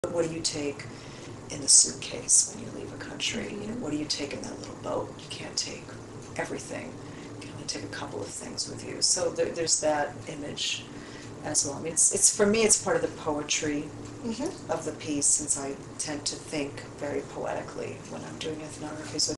what do you take in the suitcase when you leave a country? You know, what do you take in that little boat? You can't take everything. You can only take a couple of things with you. So there's that image as well. I mean, it's for me, it's part of the poetry of the piece, since I tend to think very poetically when I'm doing ethnography. So